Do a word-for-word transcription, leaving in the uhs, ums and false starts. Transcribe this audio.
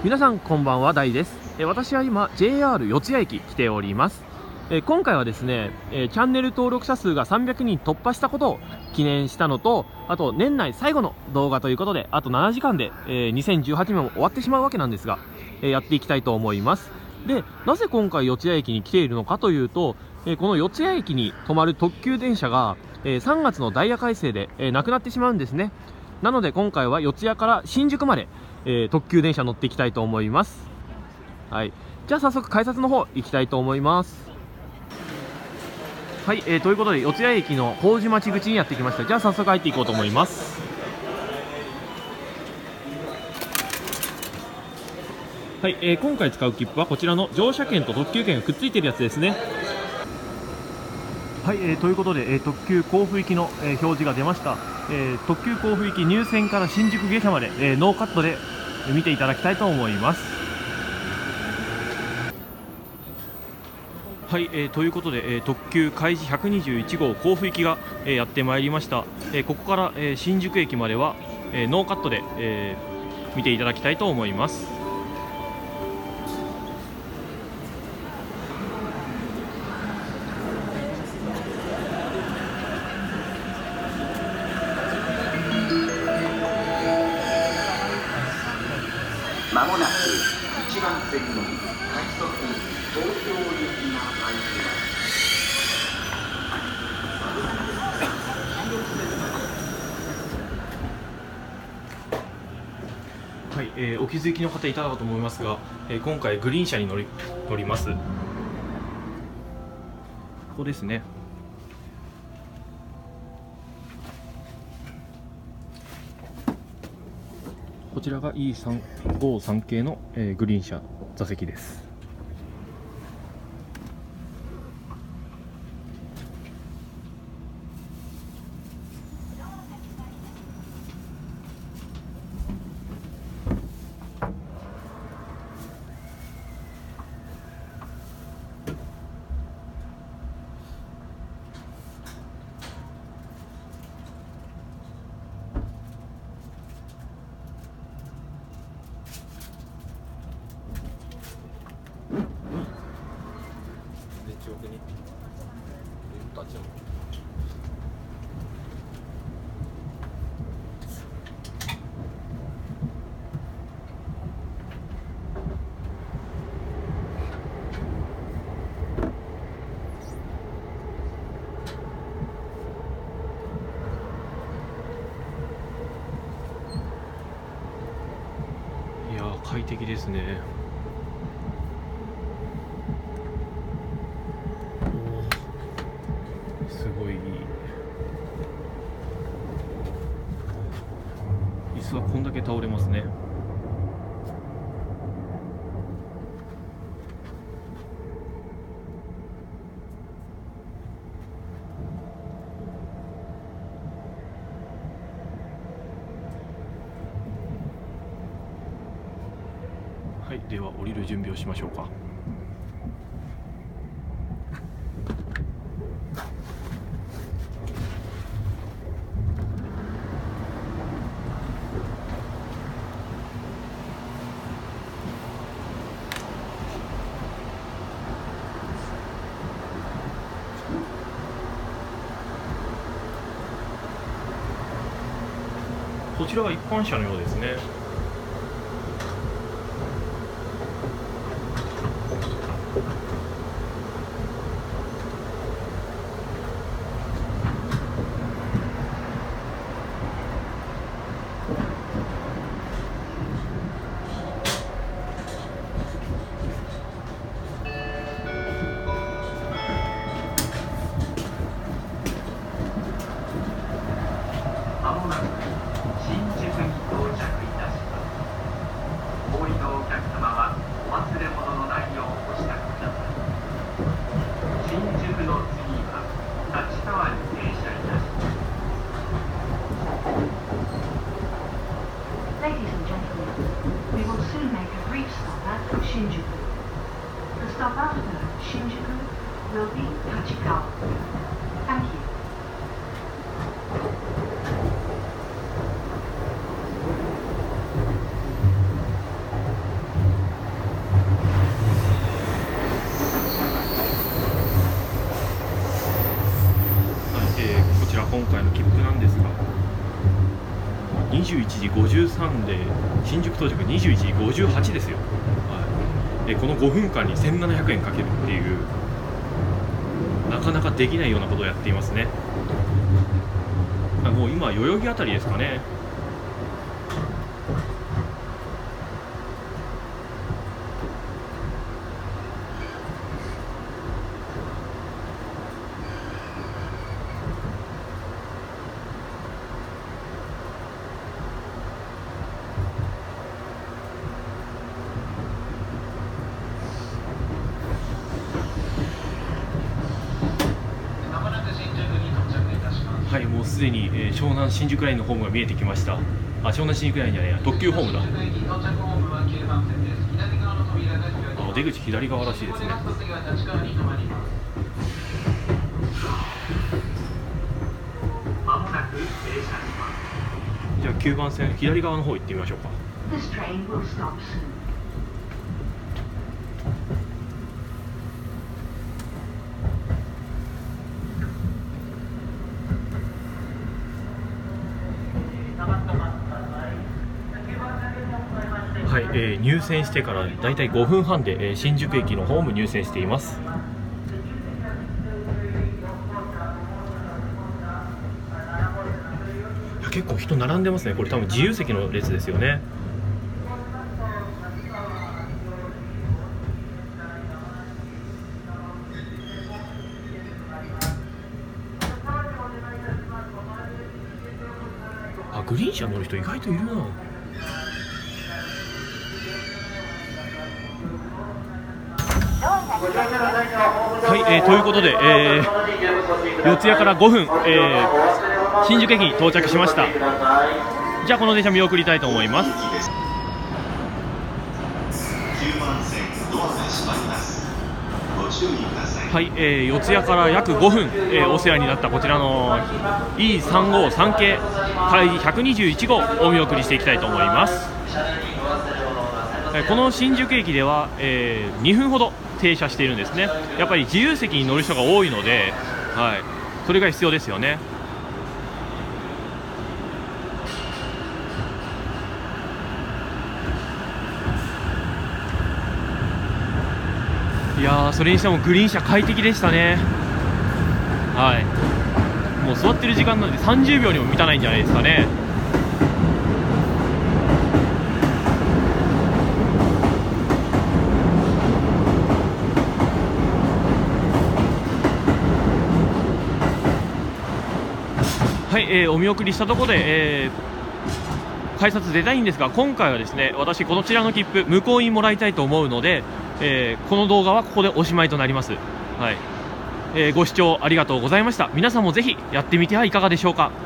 皆さんこんばんは、大です。えー私は今 ジェイアール 四ツ谷駅来ております。えー今回はですね、えーチャンネル登録者数がさんびゃくにん突破したことを記念したのと、あと年内最後の動画ということで、あとななじかんで、えーにせんじゅうはちねんも終わってしまうわけなんですが、えーやっていきたいと思います。で、なぜ今回四ツ谷駅に来ているのかというと、えーこの四ツ谷駅に止まる特急電車が、えーさんがつのダイヤ改正で、えーなくなってしまうんですね。なので今回は四谷から新宿まで、えー特急電車乗っていきたいと思います。はい、じゃあ早速改札の方行きたいと思います。はい、えーということで四ツ谷駅の麹町口にやってきました。じゃあ早速入っていこうと思います。はい、えー今回使う切符はこちらの乗車券と特急券がくっついてるやつですね。はい、えーということで、えー特急甲府行きの、えー表示が出ました。えー特急甲府行き入線から新宿下車まで、えーノーカットでえー見ていただきたいと思います。はい、えーということで、えー特急開示ひゃくにじゅういち号甲府行きが、えーやってまいりました。えーここから、えー新宿駅までは、えーノーカットで、えー見ていただきたいと思います。 まもなくいちばん線の快速東京行きが参ります。 はい、えーお気づきの方いたかと思いますが、えー今回グリーン車に乗り乗ります。ここですね。こちらが イーさんごさん 系の、えーグリーン車座席です。いやー、快適ですね。すごいいい。椅子はこんだけ倒れますね。はい、では降りる準備をしましょうか。こちらは一般車のようですね。 まもなく新宿に到着いたします。お降りのお客様はお忘れ物のないようお支度ください。新宿の次は立川に停車いたします。 Ladies and gentlemen, we will soon make a brief stop at Shinjuku. The stop after Shinjuku will be Tachikawa. Thank you. はにじゅういちじごじゅうさんで新宿到着にじゅういちじごじゅうはちですよ、はい、えこのごふんかんにせんななひゃくえんかけるっていう、なかなかできないようなことをやっていますね。あもう今代々木あたりですかね。はい、もうすでに、えー、湘南新宿ラインのホームが見えてきました。あ、湘南新宿ラインじゃないや、特急ホームだ。あ、出口左側らしいですね。じゃあきゅうばん線左側の方行ってみましょうか。 This train will stop soon. はい、えー、入線してからだいたいごふんはんで、えー、新宿駅のホーム入線しています。いや結構人並んでますね。これ多分自由席の列ですよね。あ、グリーン車乗る人意外といるな。はい、えー、ということで、えー、四谷からごふん、えー、新宿駅に到着しました。じゃあこの電車見送りたいと思います。はい、えー、四谷から約ごふん、えー、お世話になったこちらの イーさんごさん 系開ひゃくにじゅういち号お見送りしていきたいと思います。この新宿駅では、えー、にふんほど停車しているんですね。やっぱり自由席に乗る人が多いので、はい、それが必要ですよね。いやー、それにしてもグリーン車快適でしたね。はい、もう座ってる時間なんでさんじゅうびょうにも満たないんじゃないですかね。はい、えー、お見送りしたところで、えー、改札出たいんですが、今回はですね、私こちらの切符無効にもらいたいと思うので、えー、この動画はここでおしまいとなります。はい、えー、ご視聴ありがとうございました。皆さんもぜひやってみてはいかがでしょうか。